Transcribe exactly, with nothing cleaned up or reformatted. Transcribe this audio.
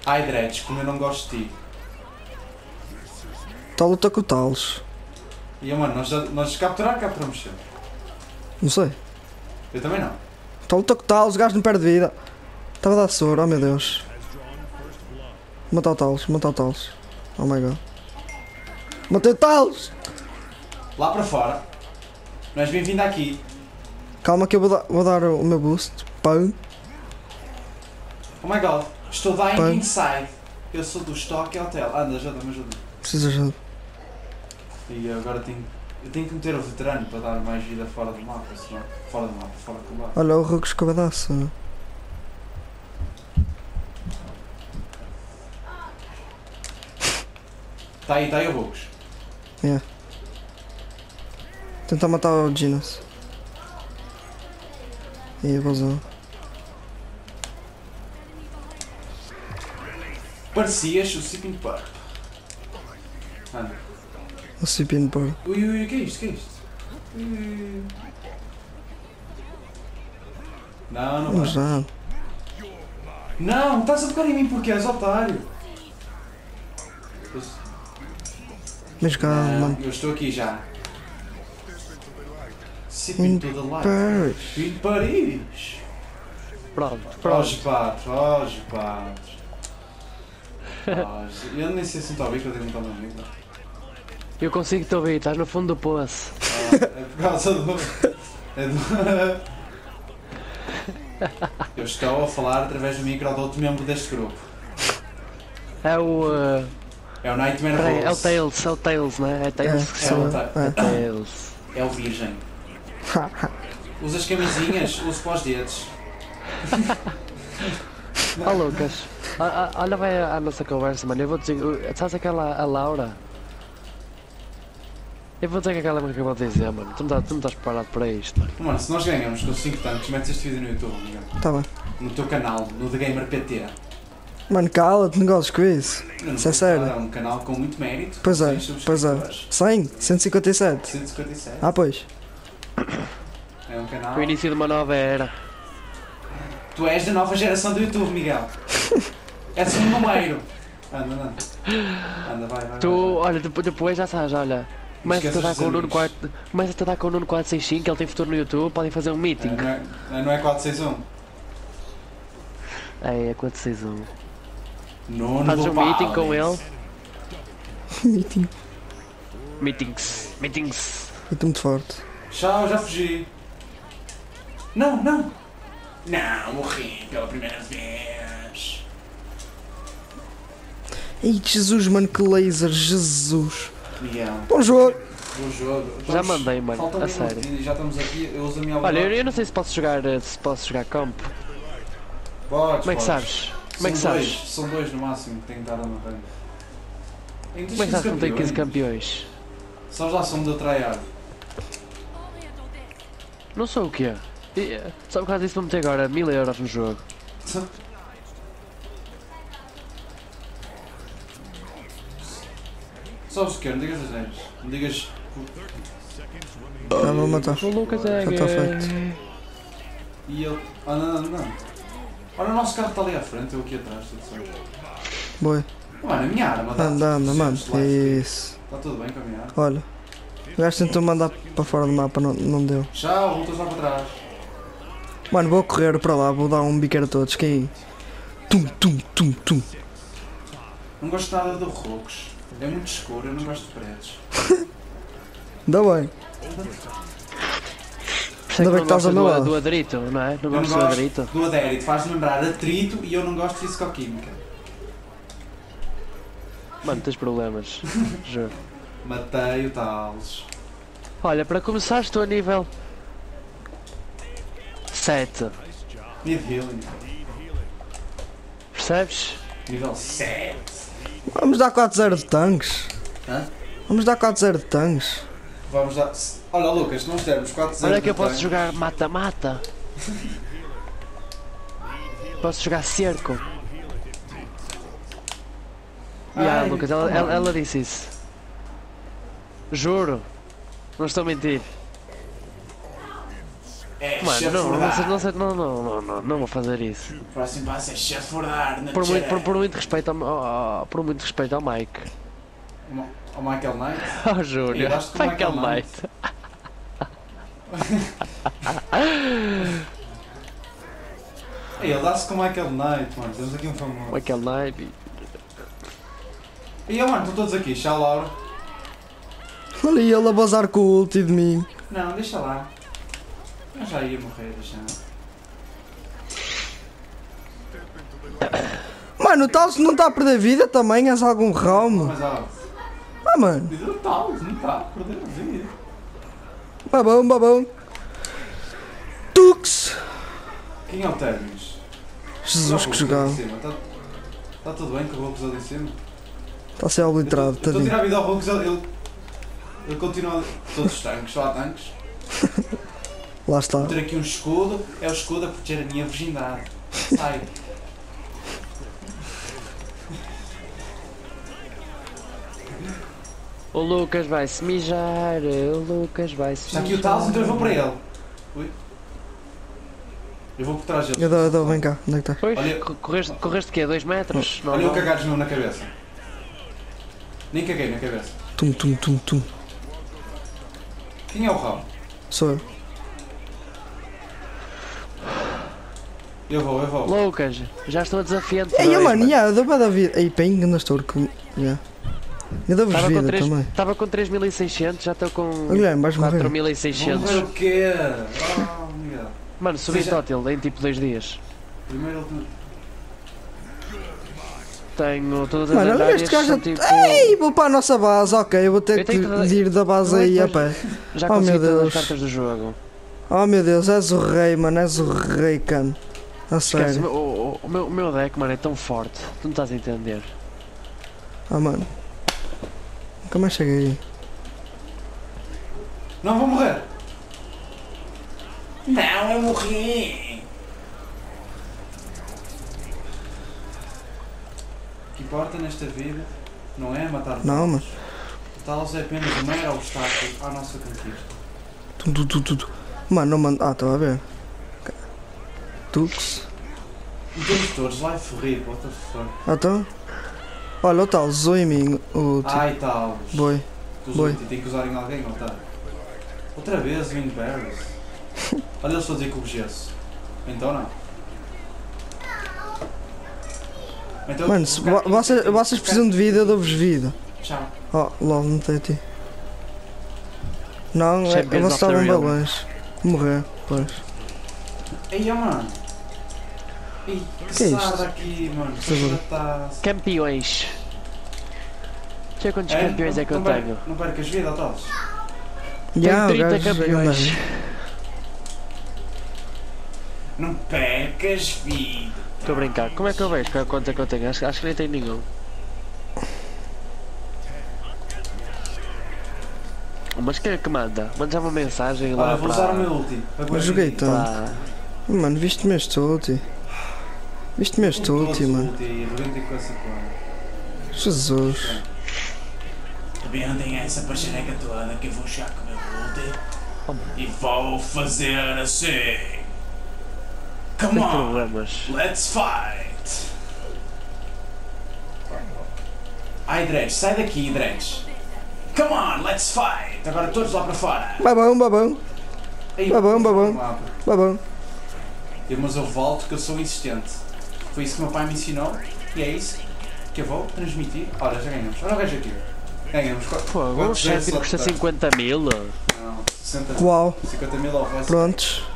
Ai, Dreads, como eu não gosto de ti. Está a lutar com o Talos. E, mano, nós, nós capturar, capturamos sempre. Não sei. Eu também não. Está a lutar com o Talos, o gajo não perde vida. Estava a dar soro, oh meu Deus. Matar o Talos, matar o Talos. Oh my god. Matei o Talos! Lá para fora. Não és bem-vindo aqui. Calma que eu vou dar, vou dar o meu boost. Pão. Oh my god. Estou dying Pão. inside. Eu sou do Stock Hotel. Anda, ajuda-me, ajuda-me. Preciso de ajuda. E agora tenho, eu tenho que meter o veterano para dar mais vida fora do mapa, senão, fora do mapa, fora do combate. Olha o Rugos Cavadaço. Está aí, está aí o Rugos. Yeah. Tentar matar o Genos. E a vazão. Parecias o Sipping Purp. Anda. O Cipino Bird. Ui, ui, ui, que é isto? Que é isto? Ui, ui. Não, não Vamos vai. lá. Não, estás a tocar em mim porque és otário. Mas calma, Não, mano. eu estou aqui já. Sipping to the light. Paris. Em Paris. Pronto, Foge, pronto. pato, foge, pato. Foge. Eu nem sei se não está a ouvir que eu tenho que estar no amigo. Eu consigo te ouvir, estás no fundo do poço. Ah, é por causa do. É do... Eu estou a falar através do micro do outro membro deste grupo. É o. Uh... É o Nightmare Peraí, é o Rose. Tails, é o Tails, né? É Tails que É, se É o, chama. ta- É. É Tails. é o Virgem. Usa as camisinhas, usa para os dedos. Ó Lucas, a- a- olha vai a, a nossa conversa, mano. Eu vou dizer. uh, Sabes aquela. A Laura? Eu vou dizer que aquela me acabou de dizer, mano. Tu não estás, tu não estás preparado para isto, mano. Mano, se nós ganhamos com cinco tanques, metes este vídeo no YouTube, amigo. Tá bem. No teu canal, no The Gamer P T. Mano, cala-te, negócios com isso. Não, Isso é sério? É um canal com muito mérito. Pois é, cem pois é. subscritores. cem? cento e cinquenta e sete. cento e cinquenta e sete. Ah, pois. É um canal. O início de uma nova era. Tu és da nova geração do YouTube, Miguel. És um número. Anda, anda. Anda, vai, vai. Tu, vai, vai. olha, depois, depois já sabes, olha. Começa-te a Esqueças dar dos com o Nuno amigos. quatro. Começa-te a dar com o Nuno quatro seis cinco, ele tem futuro no YouTube, podem fazer um meeting. Não é, não é quatro seis um. É, é quatro seis um. Nuno Fazes do um meeting com Palace. ele. Meeting. Meetings. Meetings. Muito muito forte. Tchau, já fugi. Não, não. Não, morri pela primeira vez. Ei, Jesus, mano, que laser, Jesus. Miguel, Bom jogo. bom jogo. Já mandei, mano, Falta um a minuto sério. e já estamos aqui. Eu uso a minha Olha, eu, habilidade. eu não sei se posso jogar, eh, se posso jogar campo. Podes, Como é que podes. sabes? Como é que São sabes? dois, são dois no máximo que têm que estar no ranking. Como é que sabes que não tem quinze campeões? Só já são de tryhard. Não sou o quê? E, eh, Só por causa disso vou meter agora mil euros no jogo. Sabes o que? Não digas as neiras. Não digas. Já vou matar. O Lucas é Já tá gay. E ele. Ah, não, não, não. Olha, o nosso carro está ali à frente, eu aqui atrás, tudo certo. Boa. Mano, a minha arma dá. Anda, anda, mano. Está Isso. tudo bem com a minha arma. Olha. O gajo tentou mandar para fora do mapa, não, não deu. Tchau, voltas lá para trás. Mano, vou correr para lá, vou dar um biqueiro a todos. Que aí? Tum, tum, tum, tum. Não gosto nada do Rocos. É muito escuro, eu não gosto de prédios. Ainda bem. Sei Ainda bem que não estás ao gostas meu do, lado. do adrito, não é? Não Eu não gostas do gosto adrito? do adérito, faz-me lembrar atrito e eu não gosto de fisicoquímica. Mano, tens problemas. Juro. Matei o Talos. Olha, para começar estou a nível sete. Need healing. Percebes? Nível sete. Vamos dar quatro zero de tanques. Hã? Vamos dar quatro zero de tanques. Vamos dar. Olha, Lucas, se nós dermos quatro zero. Olha que eu posso jogar mata-mata. Posso jogar cerco. Ya, Ai, Lucas, ela, come ela, on. ela disse isso. Juro. Não estou a mentir. É Mano, não, não, chafurdar. sei- não, sei- não, não, não, não, não vou fazer isso. O próximo passo é chafurdar na Por muito, por, tcheira. por muito respeito ao, ao- por muito respeito ao Mike. O Michael Knight. Ao Júnior. Eu gosto do Michael Michael Knight. Ei, ele dá-se com o Michael Knight, mano. Temos aqui um famoso. Michael Knight. E mano, estão todos aqui. Tchau, Laura. Olha ele a bazar com o ulti de mim. Não, deixa lá. Eu já ia morrer, deixa. Mano, o Talos não está a perder vida também, és algum round. Mas ó, Ah, mano. vida do Talos, não está a perder a vida. Babão, babão. Tux. Quem é o Terminus? Jesus, que jogava. Está tá tudo bem com o Hulk ali em cima? Está a ser obliterado, Estou a tadinho. tirar a vida ao Hulk, ele, ele, ele continua. Todos os tanques, só há tanques. Lá está. Vou ter aqui um escudo, é o escudo a proteger a minha virgindade. Sai. O Lucas vai se mijar. O Lucas vai se Está mijar. aqui o Talos, então eu vou para ele. Ui. Eu vou por trás dele. Eu dou, eu dou, vem cá. Onde é que está? Pois, Olha- co- correste, correste quê? dois metros? Não, Olha eu não. cagares meu na cabeça. Nem caguei na cabeça. Tum, tum, tum, tum. Quem é o Raul? Sou eu. Eu vou, eu vou. Lucas, já estou desafiante. Ei, dois, mano, mano. yeah, eu dou da vida. Ei, ping, ainda estou com. Yeah. Eu dou-vos Estava com vida três- também. estava com três mil e seiscentos, já estou com Ô, Guilherme, vais morrer. quatro mil e Vou seiscentos. ver o quê? Oh, Miguel. Mano, subi Seja- tótil em tipo dois dias. Primeiro ele... Tenho todas Mano, as olha áreas este gajo. são tipo... Ei, vou para a nossa base, ok. Eu vou ter Eu que tenho que- de ir da base Eu é aí que a depois- pé. Já Oh, consegui meu todas as Deus. cartas do jogo. Oh meu Deus, és o rei, mano, és o rei, cano. A Esquece, o, sério. meu- o, o meu, o meu deck, mano, é tão forte. Tu não estás a entender. Ah, mano. Nunca mais cheguei aí. Não vou morrer. Não, eu morri. O que importa nesta vida não é matar o Não, mano. O Talos é apenas um mero obstáculo à nossa conquista. Tum, tum, tum, tum, tum. Mano, não mando. Ah, estava a ver. Tux. E temos todos life rip, what the fuck. Ah, então. Olha, o tal, zoou em mim. O tipo. Ai, Talos. Boi. Tu Boi. usou- tem que usar em alguém, não tá? Outra vez, Wing Barrels. Olha, eles estão a dizer que o gesso. Então não. Então, Mano, se o cara- vo- vocês, vocês precisam de vida, eu dou-vos vida. Tchau. Oh, logo, não tem a ti. Não, é, Champions vocês of the estavam bem realm. longe. Morrer, pois. Ei, ó, mano. Ei, que, Que é isto? sarda aqui, mano. Por favor. Tá... Campeões. Deixa eu ver quantos campeões é que eu não per- tenho. Não percas vida, Talos. Já, o Tenho trinta gajo campeões. anda- Não percas vida. Estou a brincar. Como é que eu vejo qual quanto é que eu tenho? Acho, acho que nem tenho nenhum. Mas quem é que manda? Manda uma mensagem lá Olha, vou para... usar o meu ulti. Eu joguei tanto. para... Mano, viste-me este ulti. Viste-me este ulti, mano. Arrebentem com essa porra. Jesus. Arrebentem essa paixaneca toda que eu vou chegar com o meu ulti. E vou fazer assim. Come Sem on, problemas. let's fight. Ai, Dredge, sai daqui, Dredge. Come on, let's fight. Agora todos lá para fora. Babão, babão, Ei, Babão, babão. mapa. babão. Eu, mas eu volto que eu sou insistente. Foi isso que meu pai me ensinou e é isso que eu vou transmitir. Olha, já ganhamos. Olha o gajo aqui. Ganhamos. Qu- Pô, um quantos chefe zeros custa só que cinquenta mil. tá? Não, sessenta mil. Uau. cinquenta mil ao resto. Prontos.